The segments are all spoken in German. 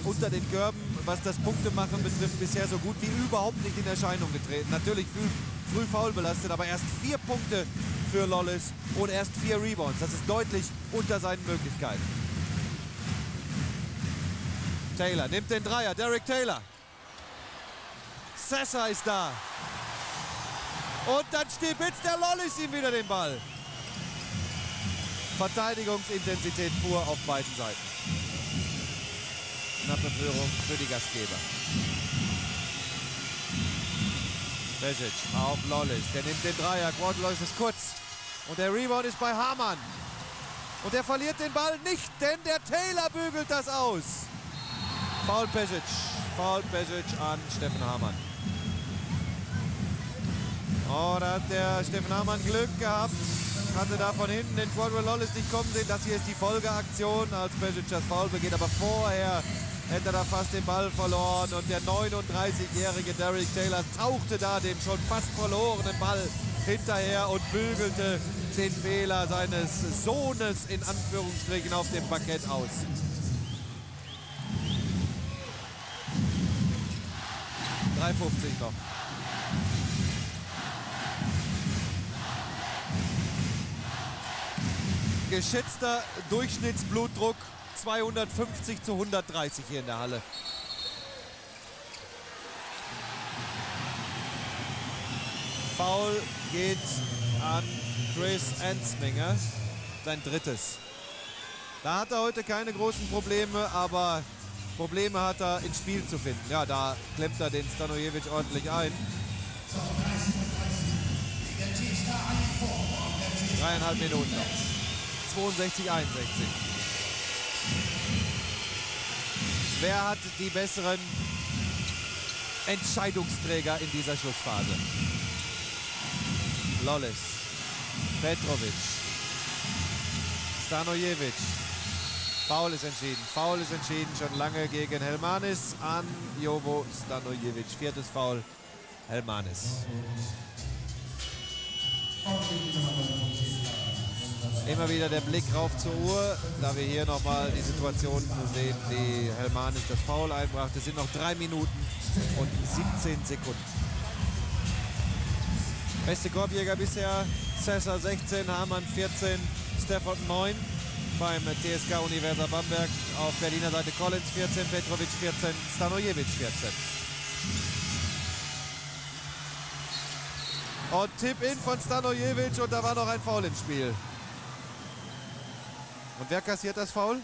unter den Körben, was das Punktemachen betrifft, bisher so gut wie überhaupt nicht in Erscheinung getreten. Natürlich früh foul belastet, aber erst 4 Punkte für Lawless und erst 4 Rebounds. Das ist deutlich unter seinen Möglichkeiten. Taylor nimmt den Dreier, Derek Taylor. Sessa ist da. Und dann stibitzt der Lawless ihm wieder den Ball. Verteidigungsintensität pur auf beiden Seiten. Knappe Führung für die Gastgeber. Bešić auf Lawless. Der nimmt den Dreier. Quad ist kurz. Und der Rebound ist bei Hamann. Und der verliert den Ball nicht, denn der Taylor bügelt das aus. Foul Bešić. Foul Bešić an Steffen Hamann. Oh, da hat der Steffen Hamann Glück gehabt. Hatte da von hinten den Quadro Lawless nicht kommen sehen. Das hier ist die Folgeaktion, als Bešić das Foul begeht. Aber vorher hätte er da fast den Ball verloren. Und der 39-jährige Derek Taylor tauchte da dem schon fast verlorenen Ball hinterher und bügelte den Fehler seines Sohnes in Anführungsstrichen auf dem Parkett aus. $3,50 noch. Geschätzter Durchschnittsblutdruck 250 zu 130 hier in der Halle. Foul geht an Chris Ensminger, sein drittes. Da hat er heute keine großen Probleme, aber Probleme hat er ins Spiel zu finden. Ja, da klemmt er den Stanojevic ordentlich ein. 3,5 Minuten noch. 62, 61. Wer hat die besseren Entscheidungsträger in dieser Schlussphase? Lawless, Petrovic, Stanojevic. Foul ist entschieden. Foul ist entschieden schon lange gegen Helmanis an Jovo Stanojevic. 4. Foul, Helmanis. Immer wieder der Blick rauf zur Uhr, da wir hier nochmal die Situation sehen, die Helmanis das Foul einbrachte. Es sind noch 3 Minuten und 17 Sekunden. Beste Korbjäger bisher, Sessa 16, Hamann 14, Stafford 9 beim TSK Universa Bamberg. Auf Berliner Seite Collins 14, Petrovic 14, Stanojevic 14. Und Tip-In von Stanojevic und da war noch ein Foul im Spiel. Und wer kassiert das Foul?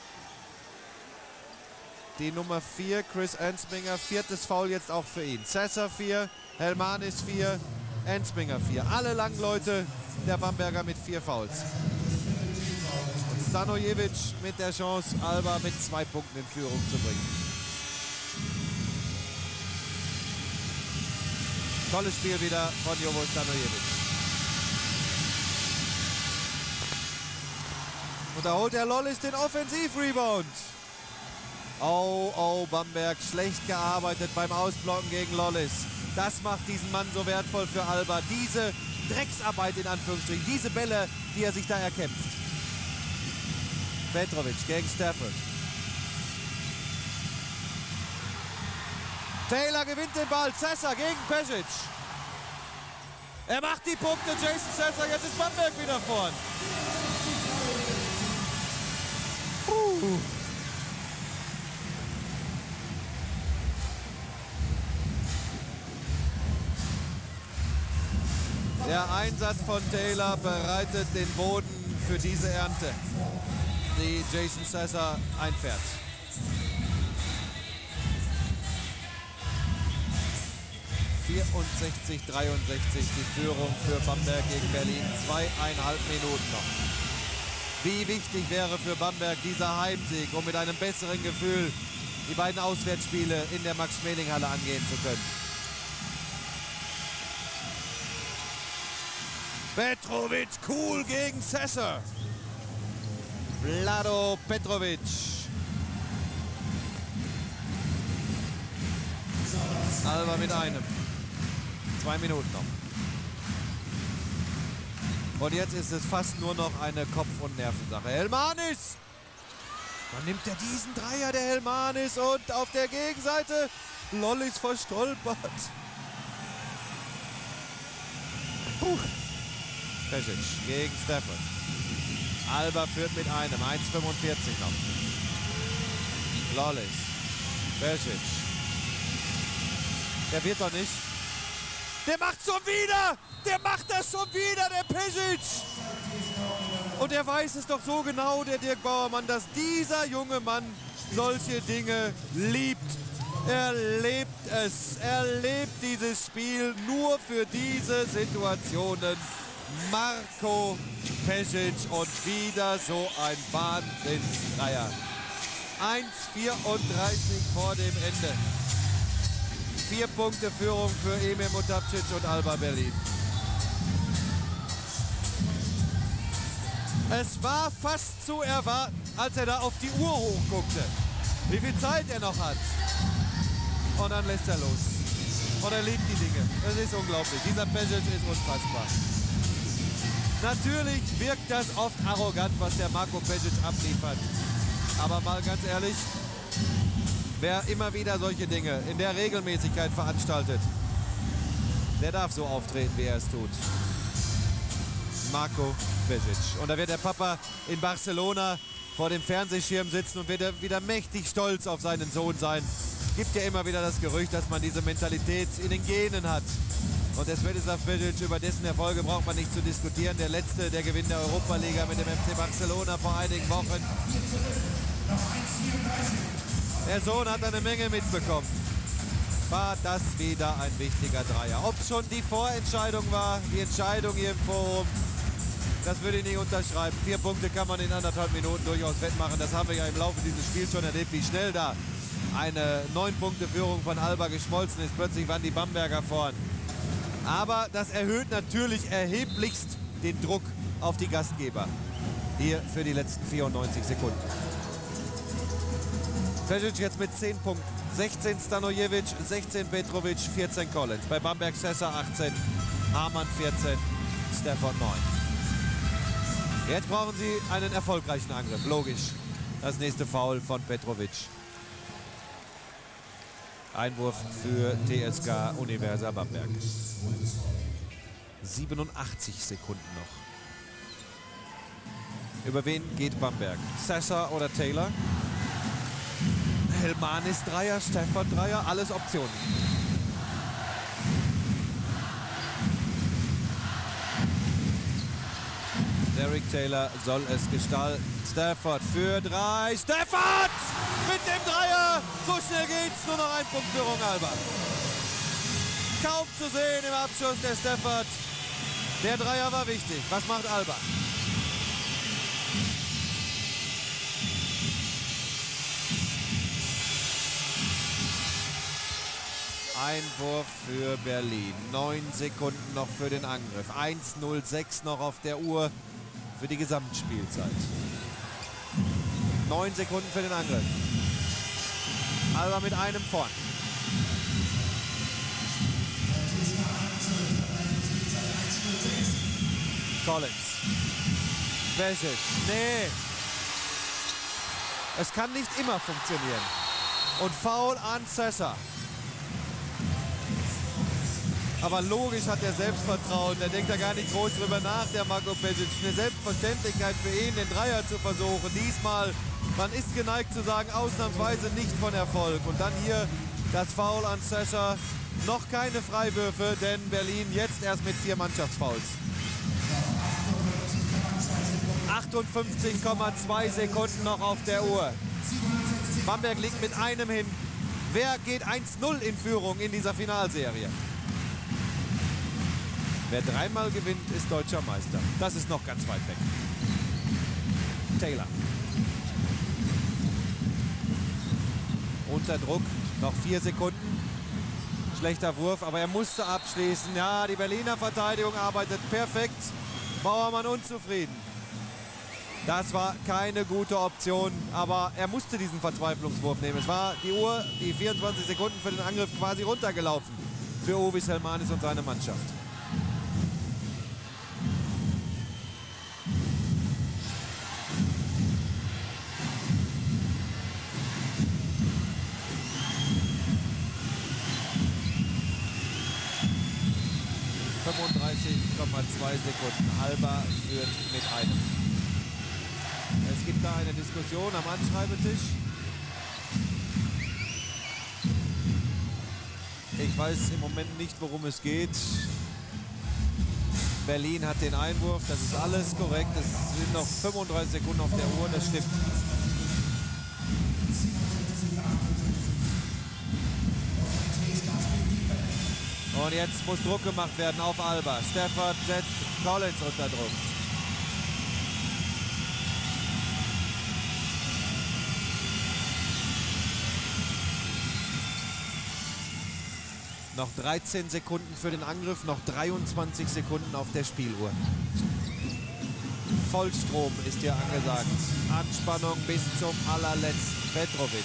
Die Nummer 4, Chris Ensminger. 4. Foul jetzt auch für ihn. Sessa 4, Helmanis 4, Ensminger 4. Alle Langleute der Bamberger mit 4 Fouls. Und Stanojevic mit der Chance, Alba mit 2 Punkten in Führung zu bringen. Tolles Spiel wieder von Jovo Stanojevic. Und da holt der Lawless den Offensiv-Rebound. Oh, oh, Bamberg schlecht gearbeitet beim Ausblocken gegen Lawless. Das macht diesen Mann so wertvoll für Alba. Diese Drecksarbeit in Anführungsstrichen, diese Bälle, die er sich da erkämpft. Petrovic gegen Stafford. Taylor gewinnt den Ball. Sessa gegen Bešić. Er macht die Punkte. Jason Sessa, jetzt ist Bamberg wieder vorn. Der Einsatz von Taylor bereitet den Boden für diese Ernte, die Jason Sessa einfährt. (64:63) die Führung für Bamberg gegen Berlin. 2,5 Minuten noch. Wie wichtig wäre für Bamberg dieser Heimsieg, um mit einem besseren Gefühl die beiden Auswärtsspiele in der Max-Schmeling-Halle angehen zu können. Petrovic cool gegen Sessa. Vlado Petrovic. Alba mit einem. 2 Minuten noch. Und jetzt ist es fast nur noch eine Kopf- und Nervensache. Helmanis! Dann nimmt er diesen Dreier, der Helmanis, und auf der Gegenseite Lollis verstolpert. Pešić gegen Steffen. Alba führt mit einem, 1,45 noch. Lollis, Pešić. Der wird doch nicht. Der macht schon wieder! Der macht das schon wieder, der Pešić! Und er weiß es doch so genau, der Dirk Bauermann, dass dieser junge Mann solche Dinge liebt. Er lebt es. Er lebt dieses Spiel nur für diese Situationen. Marco Pešić und wieder so ein Wahnsinnsdreier. 1,34 vor dem Ende. 4 Punkte Führung für Emir Mutapcic und Alba Berlin. Es war fast zu erwarten, als er da auf die Uhr hochguckte, wie viel Zeit er noch hat. Und dann lässt er los. Und er liebt die Dinge. Das ist unglaublich. Dieser Pešić ist unfassbar. Natürlich wirkt das oft arrogant, was der Marco Pešić abliefert. Aber mal ganz ehrlich, wer immer wieder solche Dinge in der Regelmäßigkeit veranstaltet, der darf so auftreten, wie er es tut. Marco Pešić. Und da wird der Papa in Barcelona vor dem Fernsehschirm sitzen und wird wieder mächtig stolz auf seinen Sohn sein. Gibt ja immer wieder das Gerücht, dass man diese Mentalität in den Genen hat. Und der Svetislav Pešić, über dessen Erfolge braucht man nicht zu diskutieren. Der letzte, der Gewinn der Europa-Liga mit dem FC Barcelona vor einigen Wochen. Der Sohn hat eine Menge mitbekommen. War das wieder ein wichtiger Dreier. Ob es schon die Vorentscheidung war, die Entscheidung hier im Forum, das würde ich nicht unterschreiben. 4 Punkte kann man in 1,5 Minuten durchaus wettmachen. Das haben wir ja im Laufe dieses Spiels schon erlebt, wie schnell da eine 9-Punkte-Führung von Alba geschmolzen ist. Plötzlich waren die Bamberger vorn. Aber das erhöht natürlich erheblichst den Druck auf die Gastgeber. Hier für die letzten 94 Sekunden. Pešić jetzt mit 10 Punkten. 16 Stanojevic, 16 Petrovic, 14 Collins. Bei Bamberg Sessa 18, Hamann 14, Stafford 9. Jetzt brauchen sie einen erfolgreichen Angriff. Logisch. Das nächste Foul von Petrovic. Einwurf für TSG Universa Bamberg. 87 Sekunden noch. Über wen geht Bamberg? Sessa oder Taylor? Helmanis Dreier, Stafford Dreier, alles Optionen. Derek Taylor soll es gestalten. Stafford für 3. Stafford mit dem Dreier. So schnell geht's. Nur noch 1 Punkt Führung Alba. Kaum zu sehen im Abschuss der Stafford. Der Dreier war wichtig. Was macht Alba? Einwurf für Berlin. 9 Sekunden noch für den Angriff. 1:06 noch auf der Uhr für die Gesamtspielzeit. 9 Sekunden für den Angriff. Alba mit einem vorn. Collins. Pešić. Nee. Es kann nicht immer funktionieren. Und Foul an Sessa. Aber logisch hat er Selbstvertrauen. Der denkt da gar nicht groß drüber nach, der Marco Pešić. Eine Selbstverständlichkeit für ihn, den Dreier zu versuchen. Diesmal, man ist geneigt zu sagen, ausnahmsweise nicht von Erfolg. Und dann hier das Foul an Sessa. Noch keine Freiwürfe, denn Berlin jetzt erst mit 4 Mannschaftsfouls. 58,2 Sekunden noch auf der Uhr. Bamberg liegt mit einem hin. Wer geht 1:0 in Führung in dieser Finalserie? Wer 3-mal gewinnt, ist deutscher Meister. Das ist noch ganz weit weg. Taylor. Unter Druck, noch 4 Sekunden. Schlechter Wurf, aber er musste abschließen. Ja, die Berliner Verteidigung arbeitet perfekt. Bauermann unzufrieden. Das war keine gute Option, aber er musste diesen Verzweiflungswurf nehmen. Es war die Uhr, die 24 Sekunden für den Angriff quasi runtergelaufen für Ovis Helmanis und seine Mannschaft. Sekunden. Alba führt mit einem. Es gibt da eine Diskussion am Anschreibetisch. Ich weiß im Moment nicht, worum es geht. Berlin hat den Einwurf, das ist alles korrekt. Es sind noch 35 Sekunden auf der Uhr, das stimmt. Und jetzt muss Druck gemacht werden auf Alba. Stafford setzt Collins unter Druck. Noch 13 Sekunden für den Angriff, noch 23 Sekunden auf der Spieluhr. Vollstrom ist hier angesagt. Anspannung bis zum allerletzten. Petrovic.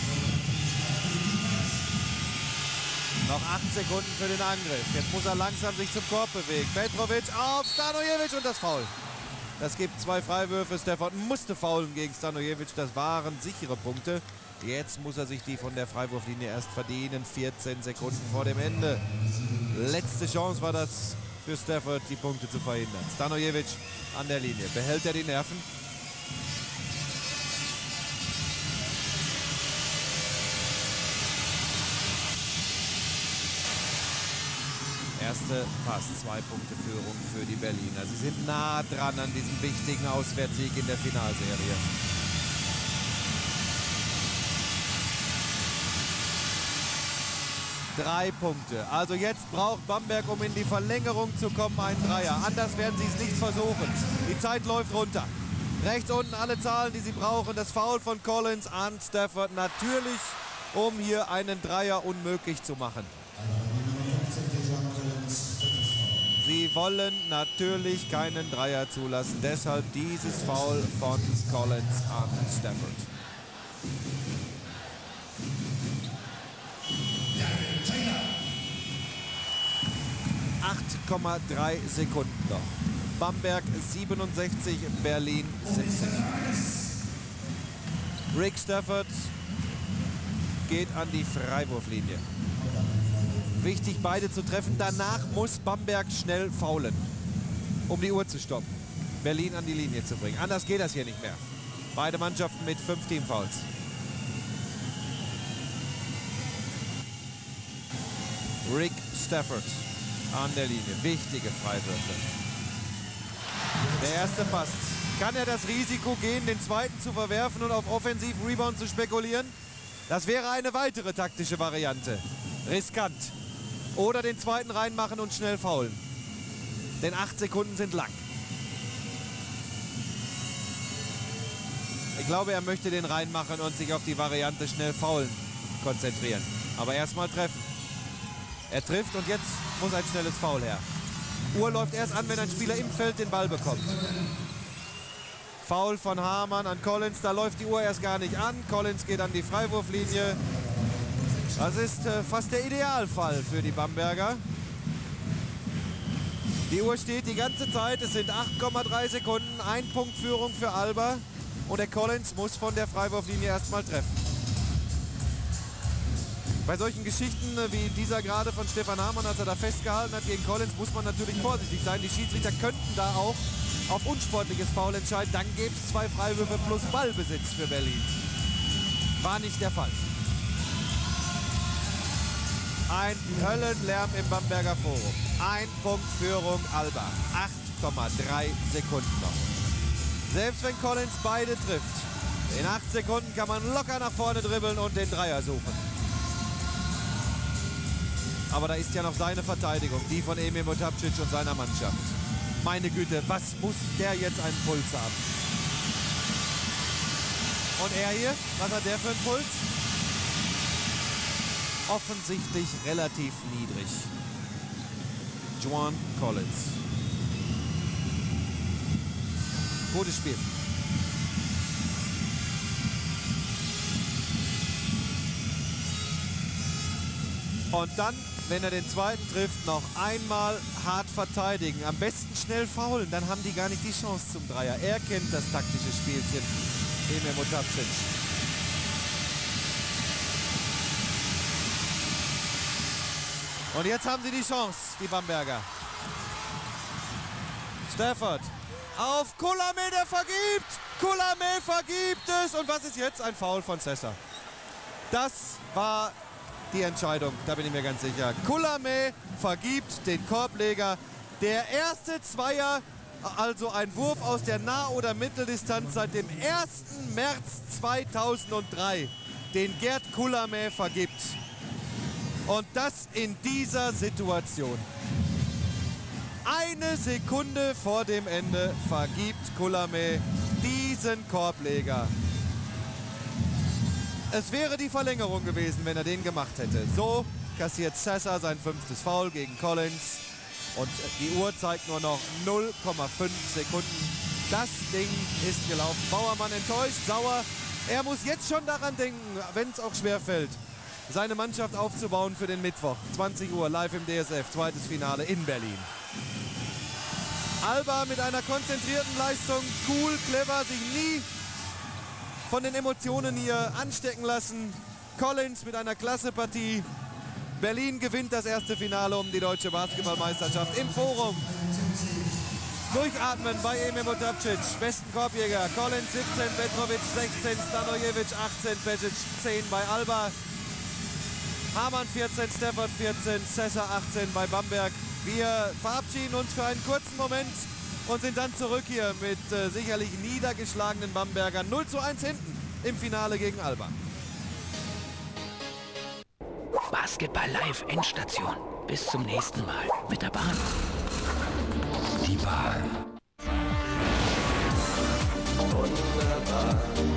Noch 8 Sekunden für den Angriff. Jetzt muss er langsam sich zum Korb bewegen. Petrovic auf Stanojevic und das Foul. Das gibt 2 Freiwürfe. Stafford musste faulen gegen Stanojevic. Das waren sichere Punkte. Jetzt muss er sich die von der Freiwurflinie erst verdienen. 14 Sekunden vor dem Ende. Letzte Chance war das für Stafford, die Punkte zu verhindern. Stanojevic an der Linie. Behält er die Nerven? Erste Pass, 2 Punkte Führung für die Berliner. Sie sind nah dran an diesem wichtigen Auswärtssieg in der Finalserie. Drei Punkte. Also jetzt braucht Bamberg, um in die Verlängerung zu kommen, einen Dreier. Anders werden sie es nicht versuchen. Die Zeit läuft runter. Rechts unten alle Zahlen, die sie brauchen. Das Foul von Collins an Stafford natürlich, um hier einen Dreier unmöglich zu machen. Sie wollen natürlich keinen Dreier zulassen. Deshalb dieses Foul von Collins an Stafford. 8,3 Sekunden noch. Bamberg 67, Berlin 70. Rick Stafford geht an die Freiwurflinie. Wichtig, beide zu treffen. Danach muss Bamberg schnell faulen, um die Uhr zu stoppen. Berlin an die Linie zu bringen. Anders geht das hier nicht mehr. Beide Mannschaften mit 5 Teamfouls. Rick Stafford an der Linie. Wichtige Freiwürfe. Der erste passt. Kann er das Risiko gehen, den zweiten zu verwerfen und auf Offensiv-Rebound zu spekulieren? Das wäre eine weitere taktische Variante. Riskant. Oder den zweiten reinmachen und schnell faulen. Denn 8 Sekunden sind lang. Ich glaube, er möchte den reinmachen und sich auf die Variante schnell faulen konzentrieren. Aber erstmal treffen. Er trifft und jetzt muss ein schnelles Foul her. Uhr läuft erst an, wenn ein Spieler im Feld den Ball bekommt. Foul von Hamann an Collins, da läuft die Uhr erst gar nicht an. Collins geht an die Freiwurflinie. Das ist fast der Idealfall für die Bamberger. Die Uhr steht die ganze Zeit, es sind 8,3 Sekunden, 1 Punkt Führung für Alba. Und der Collins muss von der Freiwurflinie erstmal treffen. Bei solchen Geschichten wie dieser gerade von Stefan Hamann, als er da festgehalten hat gegen Collins, muss man natürlich vorsichtig sein. Die Schiedsrichter könnten da auch auf unsportliches Foul entscheiden. Dann gäbe es 2 Freiwürfe plus Ballbesitz für Berlin. War nicht der Fall. Ein Höllenlärm im Bamberger Forum. 1 Punkt Führung Alba. 8,3 Sekunden noch. Selbst wenn Collins beide trifft, in 8 Sekunden kann man locker nach vorne dribbeln und den Dreier suchen. Aber da ist ja noch seine Verteidigung, die von Emir Mutapcic und seiner Mannschaft. Meine Güte, was muss der jetzt einen Puls haben? Und er hier, was hat der für einen Puls? Offensichtlich relativ niedrig. Juan Collins. Gutes Spiel. Und dann, wenn er den zweiten trifft, noch einmal hart verteidigen. Am besten schnell faulen, dann haben die gar nicht die Chance zum Dreier. Er kennt das taktische Spielchen, Emir Mutapcic. Und jetzt haben sie die Chance, die Bamberger. Stafford auf Kullamäe, der vergibt. Kullamäe vergibt es. Und was ist jetzt? Ein Foul von Sessa. Das war die Entscheidung, da bin ich mir ganz sicher. Kullamäe vergibt den Korbleger. Der erste Zweier, also ein Wurf aus der Nah- oder Mitteldistanz seit dem 1. März 2003, den Gerd Kullamäe vergibt. Und das in dieser Situation. Eine Sekunde vor dem Ende vergibt Kullamäe diesen Korbleger. Es wäre die Verlängerung gewesen, wenn er den gemacht hätte. So kassiert Sessa sein 5. Foul gegen Collins. Und die Uhr zeigt nur noch 0,5 Sekunden. Das Ding ist gelaufen. Bauermann enttäuscht, sauer. Er muss jetzt schon daran denken, wenn es auch schwerfällt, seine Mannschaft aufzubauen für den Mittwoch. 20 Uhr live im DSF, zweites Finale in Berlin. Alba mit einer konzentrierten Leistung, cool, clever, sich nie von den Emotionen hier anstecken lassen. Collins mit einer klasse Partie. Berlin gewinnt das erste Finale um die deutsche Basketballmeisterschaft im Forum. Durchatmen bei Emir Mutapcic, besten Korbjäger. Collins 17, Petrovic 16, Stanojevic 18, Bečić 10 bei Alba. Hamann 14, Stafford 14, Sessa 18 bei Bamberg. Wir verabschieden uns für einen kurzen Moment und sind dann zurück hier mit sicherlich niedergeschlagenen Bambergern. 0:1 hinten im Finale gegen Alba. Basketball live Endstation. Bis zum nächsten Mal mit der Bahn. Die Bahn. Wunderbar.